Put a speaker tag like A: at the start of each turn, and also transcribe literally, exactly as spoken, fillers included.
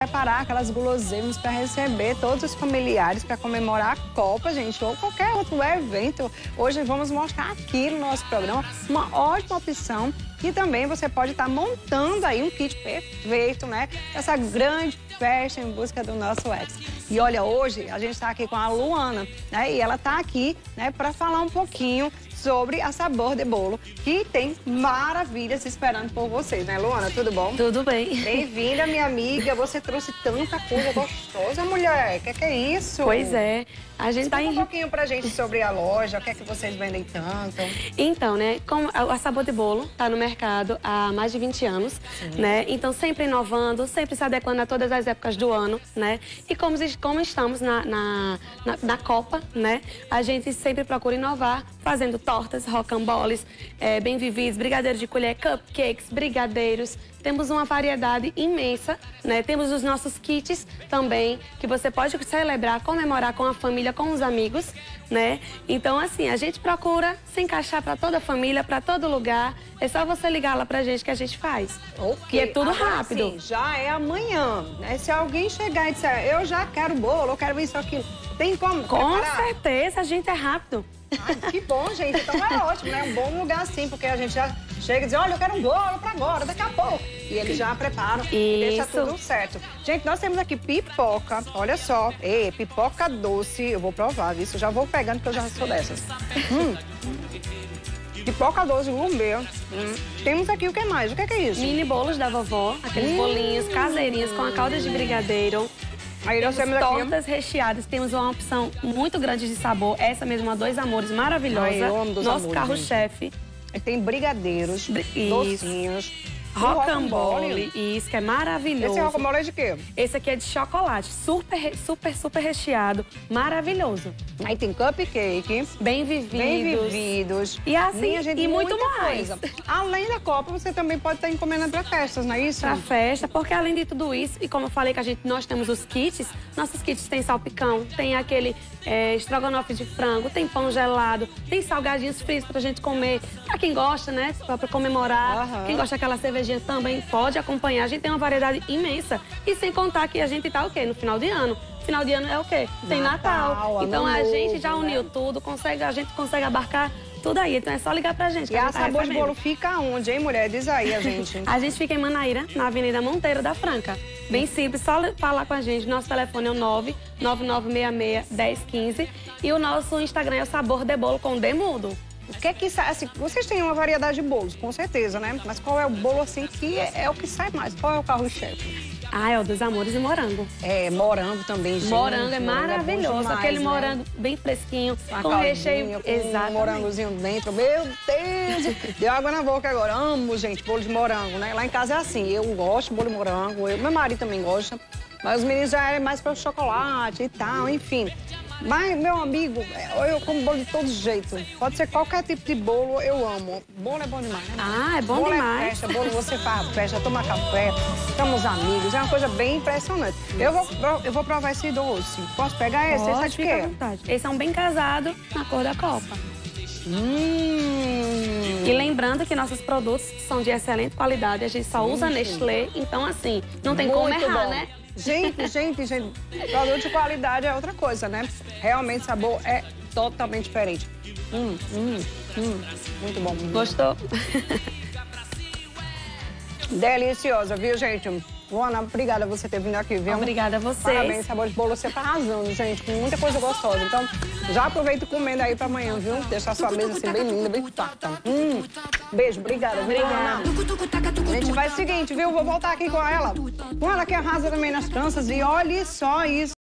A: preparar aquelas guloseimas para receber todos os familiares para comemorar a Copa, gente, ou qualquer outro evento. Hoje vamos mostrar aqui no nosso programa uma ótima opção e também você pode estar montando aí um kit perfeito, né? Essa grande festa em busca do nosso ex. E olha, hoje a gente está aqui com a Luana, né? E ela está aqui, né, para falar um pouquinho sobre a Sabor de Bolo, que tem maravilhas esperando por vocês, né, Luana? Tudo bom?
B: Tudo bem.
A: Bem-vinda, minha amiga. Você trouxe tanta coisa gostosa, mulher. O que, que é isso?
B: Pois é. A gente
A: Explica
B: tá em...
A: um pouquinho pra gente sobre a loja, o que é que vocês vendem tanto.
B: Então, né, como a Sabor de Bolo tá no mercado há mais de vinte anos, sim, né? Então, sempre inovando, sempre se adequando a todas as épocas do ano, né? E como, como estamos na, na, na, na Copa, né? A gente sempre procura inovar, fazendo tortas, rocamboles, é, bem-vividos, brigadeiros de colher, cupcakes, brigadeiros. Temos uma variedade imensa, né? Temos os nossos kits também, que você pode celebrar, comemorar com a família, com os amigos, né? Então, assim, a gente procura se encaixar para toda a família, para todo lugar. É só você ligar lá pra gente que a gente faz.
A: Ok.
B: E é tudo
A: Agora,
B: rápido.
A: Assim, já é amanhã, né? Se alguém chegar e disser, eu já quero bolo, eu quero isso, aquilo, tem como
B: Com
A: preparar?
B: certeza, a gente é rápido.
A: Ai, que bom, gente. Então é ótimo, né? Um bom lugar assim, porque a gente já chega e diz, olha, eu quero um bolo pra agora, daqui a pouco. E eles já preparam e deixa tudo certo. Gente, nós temos aqui pipoca, olha só. Ei, pipoca doce, eu vou provar, viu? Eu já vou pegando, porque eu já sou dessas. Hum. Pipoca doce, gourmet. Hum. Temos aqui o que mais? O que é, que é isso?
B: Mini bolos da vovó, aqueles hum. bolinhos caseirinhos com a calda de brigadeiro.
A: Aí nós temos
B: tortas
A: aqui
B: recheadas, temos uma opção muito grande de sabor. Essa mesmo, a Dois Amores, maravilhosa.
A: Ai, eu amo Dois
B: Nosso
A: Amores,
B: carro-chefe.
A: Tem brigadeiros,
B: Bri
A: docinhos.
B: Rocambole, isso, que é maravilhoso.
A: Esse rocambole é de quê?
B: Esse aqui é de chocolate, super, super, super recheado, maravilhoso.
A: Aí tem cupcake,
B: bem vividos.
A: Bem vividos.
B: E assim,
A: gente,
B: e muito mais.
A: Coisa. Além da Copa, você também pode estar encomendando para festas, não é isso?
B: Para festa, porque além de tudo isso, e como eu falei que a gente, nós temos os kits, nossos kits tem salpicão, tem aquele é, estrogonofe de frango, tem pão gelado, tem salgadinhos fritos pra gente comer. Pra quem gosta, né? Pra comemorar. Uhum. Quem gosta daquela cerveja também pode acompanhar. A gente tem uma variedade imensa. E sem contar que a gente tá o quê? No final de ano. Final de ano é o quê? Tem Natal. Natal. Então a gente já uniu, né, tudo, consegue, a gente consegue abarcar tudo aí. Então é só ligar pra gente.
A: E a, a Sabor de Bolo fica onde, hein, mulher? Diz aí a gente.
B: A gente fica em Manaíra, na Avenida Monteiro da Franca. Bem simples, só falar com a gente. Nosso telefone é o nove nove nove seis seis, um zero um cinco e o nosso Instagram é o Sabor de Bolo com D mudo.
A: O que é que sai? Assim, vocês têm uma variedade de bolos, com certeza, né? Mas qual é o bolo, assim, que é, é o que sai mais? Qual é o carro-chefe?
B: Ah, é o dos amores e morango.
A: É, morango também, gente.
B: Morango é
A: morango
B: maravilhoso. É demais, aquele né? morango bem fresquinho, com, com recheio.
A: Com exatamente. Um morangozinho dentro. Meu Deus! Deu água na boca agora. Amo, gente, bolo de morango, né? Lá em casa é assim. Eu gosto de bolo de morango. Eu, meu marido também gosta. Mas os meninos já é mais para o chocolate e tal, enfim. Mas, meu amigo, eu como bolo de todo jeito. Pode ser qualquer tipo de bolo, eu amo. Bolo é bom demais, né?
B: Ah, é bom
A: bolo
B: demais.
A: É festa, bolo você faz festa, toma café, estamos amigos. É uma coisa bem impressionante. Eu vou, eu vou provar esse doce. Posso pegar esse?
B: Pode,
A: esse é de
B: fica
A: quê?
B: à vontade. Esse é um bem casado na cor da Copa.
A: Hum.
B: E lembrando que nossos produtos são de excelente qualidade. A gente só usa Sim. Nestlé, então assim, não tem
A: Muito
B: como errar,
A: bom.
B: né?
A: Gente, gente, gente, produto de qualidade é outra coisa, né? Realmente o sabor é totalmente diferente. Hum, hum, hum. Muito bom.
B: Gostou?
A: Deliciosa, viu, gente? Luana, obrigada por você ter vindo aqui, viu?
B: Obrigada a vocês.
A: Parabéns, Sabor de Bolo, você tá arrasando, gente, com muita coisa gostosa. Então, já aproveita e comendo aí pra amanhã, viu? Deixar a sua mesa assim bem linda, bem farta. Hum, beijo, obrigada.
B: Obrigada.
A: A gente faz o seguinte, viu? Vou voltar aqui com ela. Com ela que arrasa também nas tranças e olhe só isso.